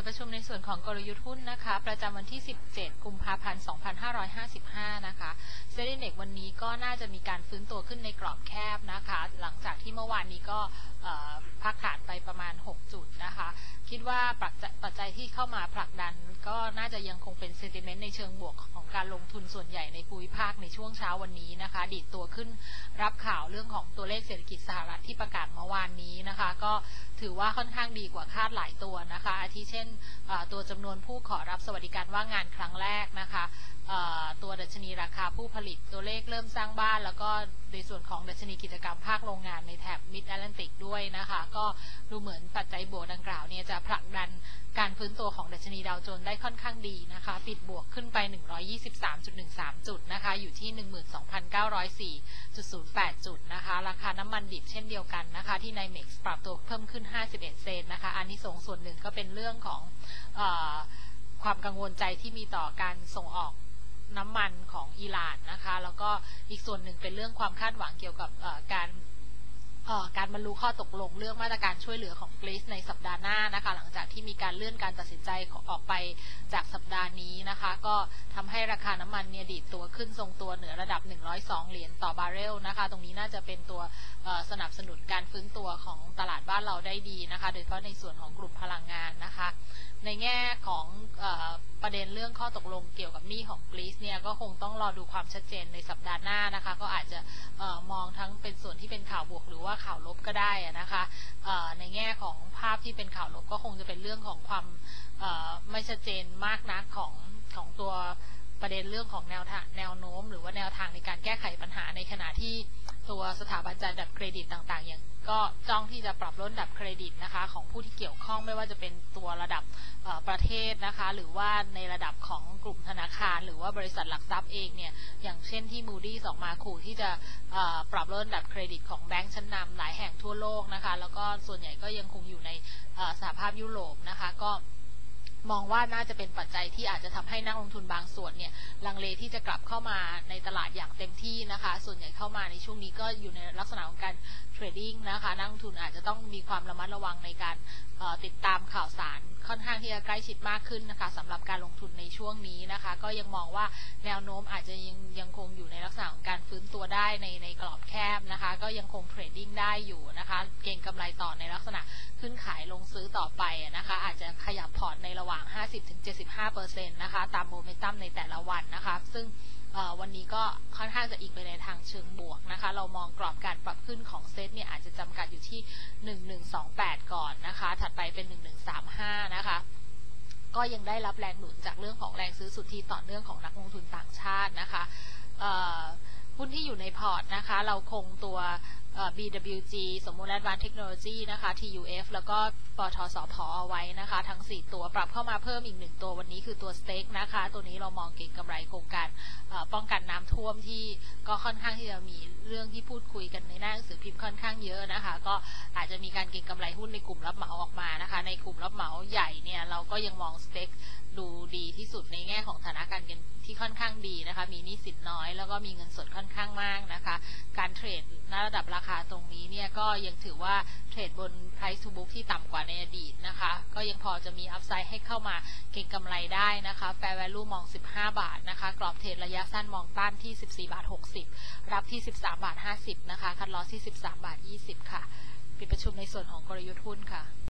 ดประชุมในส่วนของกลยุทธ์หุ้นนะคะประจำวันที่ 17 กุมภาพันธ์ 2555 นะคะเซ็นดีเน็กวันนี้ก็น่าจะมีการฟื้นตัวขึ้นในกรอบแคบนะคะหลังจากที่เมื่อวานนี้ก็พักฐานไปประมาณ 6 จุดนะคะคิดว่าปัจจัยที่เข้ามาผลักดันก็น่าจะยังคงเป็นเซนติเมนต์ในเชิงบวกของการลงทุนส่วนใหญ่ในภูมิภาคในช่วงเช้าวันนี้นะคะดีดตัวขึ้นรับข่าวเรื่องของตัวเลขเศรษฐกิจสหรัฐที่ประกาศเมื่อวานนี้นะคะก็ถือว่าค่อนข้างดีกว่าคาดหลายตัวนะคะอาทิเช่นตัวจำนวนผู้ขอรับสวัสดิการว่างงานครั้งแรกนะคะตัวดัชนีราคาผู้ผลิตตัวเลขเริ่มสร้างบ้านแล้วก็ในส่วนของดัชนีกิจกรรมภาคโรงงานในแถบมิดแอตแลนติกด้วยนะคะก็ดูเหมือนปัจจัยบวกดังกล่าวเนี่ยจะผลักดันการฟื้นตัวของดัชนีดาวโจนส์ได้ค่อนข้างดีนะคะปิดบวกขึ้นไป 123.13 จุดนะคะอยู่ที่ 12,904.08 จุดนะคะราคาน้ำมันดิบเช่นเดียวกันนะคะที่ NYMEX ปรับตัวเพิ่มขึ้น51เซนต์นะคะอานิสงส์ส่วนหนึ่งก็เป็นเรื่องของความกังวลใจที่มีต่อการส่งออกน้ำมันของอิหร่านนะคะแล้วก็อีกส่วนหนึ่งเป็นเรื่องความคาดหวังเกี่ยวกับการบรรลุข้อตกลงเรื่องมาตรการช่วยเหลือของกรีซในสัปดาห์หน้านะคะหลังจากที่มีการเลื่อนการตัดสินใจออกไปจากสัปดาห์นี้นะคะก็ทำให้ราคาน้ำมันเนี่ยดีดตัวขึ้นทรงตัวเหนือระดับ102เหรียญต่อบาร์เรลนะคะตรงนี้น่าจะเป็นตัวสนับสนุนการฟื้นตัวของตลาดบ้านเราได้ดีนะคะโดยเฉพาะในส่วนของกลุ่มพลังงานนะคะในแง่ของประเด็นเรื่องข้อตกลงเกี่ยวกับหนี้ของกรีซเนี่ยก็คงต้องรอดูความชัดเจนในสัปดาห์หน้านะคะก็อาจจะมองทั้งเป็นส่วนที่เป็นข่าวบวกหรือว่าข่าวลบก็ได้นะคะในแง่ของภาพที่เป็นข่าวลบก็คงจะเป็นเรื่องของความไม่ชัดเจนมากนักของตัวประเด็นเรื่องของแนวโน้มหรือว่าแนวทางในการแก้ไขปัญหาในขณะที่ตัวสถาบันจัดดับเครดิตต่างๆอย่างก็จ้องที่จะปรับลดดับเครดิตนะคะของผู้ที่เกี่ยวข้องไม่ว่าจะเป็นตัวระดับประเทศนะคะหรือว่าในระดับของกลุ่มธนาคารหรือว่าบริษัทหลักทรัพย์เองเนี่ยอย่างเช่นที่ Moody's ออกมาขู่ที่จะปรับลดระดับเครดิตของแบงก์ชั้นนำหลายแห่งทั่วโลกนะคะแล้วก็ส่วนใหญ่ก็ยังคงอยู่ในสหภาพยุโรปนะคะก็มองว่าน่าจะเป็นปัจจัยที่อาจจะทำให้นักลงทุนบางส่วนเนี่ยลังเลที่จะกลับเข้ามาในตลาดอย่างเต็มที่นะคะส่วนใหญ่เข้ามาในช่วงนี้ก็อยู่ในลักษณะของการเทรดดิ้งนะคะนักลงทุนอาจจะต้องมีความระมัดระวังในการติดตามข่าวสารค่อนข้างที่จะใกล้ชิดมากขึ้นนะคะสำหรับการลงทุนในช่วงนี้นะคะก็ยังมองว่าแนวโน้มอาจจะยังคงอยู่ในลักษณะของการฟื้นตัวได้ในกรอบแคบนะคะก็ยังคงเทรดดิ้งได้อยู่นะคะเก็งกำไรต่อในลักษณะขึ้นขายลงซื้อต่อไปนะคะอาจจะขยับพอร์ตในระหว่าง 50-75% นะคะตามโมเมนตัมในแต่ละวันนะคะซึ่งวันนี้ก็ค่อนข้างจะอิงไปในทางเชิงบวกนะคะเรามองกรอบการปรับขึ้นของเซตเนี่ยอาจจะจำกัดอยู่ที่1128ก่อนนะคะถัดไปเป็น1135นะคะก็ยังได้รับแรงหนุนจากเรื่องของแรงซื้อสุทธิต่อเนื่องของนักลงทุนต่างชาตินะคะหุ้นที่อยู่ในพอร์ตนะคะเราคงตัวBWG สมมุติ Advanced Technology นะคะ TUF แล้วก็ปทสผเอาไว้นะคะทั้ง4ตัวปรับเข้ามาเพิ่มอีก1ตัววันนี้คือตัว Stake นะคะตัวนี้เรามองเก็งกำไรโครงการป้องกันน้ำท่วมที่ก็ค่อนข้างที่จะมีเรื่องที่พูดคุยกันในหน้าหนังสือพิมพ์ค่อนข้างเยอะนะคะก็อาจจะมีการเก็งกำไรหุ้นในกลุ่มรับเหมาออกมานะคะในกลุ่มรับเหมาใหญ่เนี่ยเราก็ยังมอง Stake ดูดีที่สุดในแง่ของฐานะการเงินที่ค่อนข้างดีนะคะมีหนี้สินน้อยแล้วก็มีเงินสดค่อนข้างมากนะคะการเทรดณระดับราคาตรงนี้เนี่ยก็ยังถือว่าเทรดบน price to book ที่ต่ำกว่าในอดีตนะคะก็ยังพอจะมีอัพไซด์ให้เข้ามาเก็งกำไรได้นะคะ fair value มอง15 บาทนะคะกรอบเทรดระยะสั้นมองต้านที่14 บาท 60รับที่13 บาท 50นะคะคัดลอสที่13 บาท 20ค่ะปิดประชุมในส่วนของกลยุทธ์หุ้นค่ะ